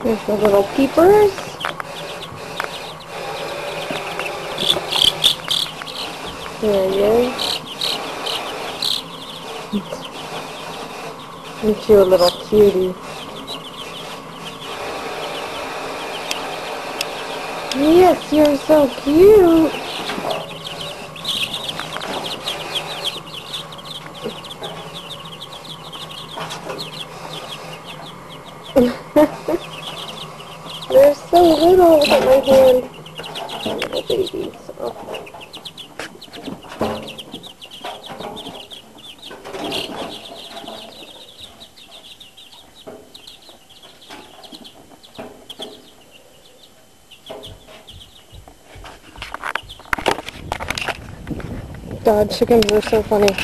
There's the little peepers. There he is. Aren't you a little cutie? Yes, you're so cute. They're so little. Look at my hand. Little babies. Oh. God, chickens are so funny.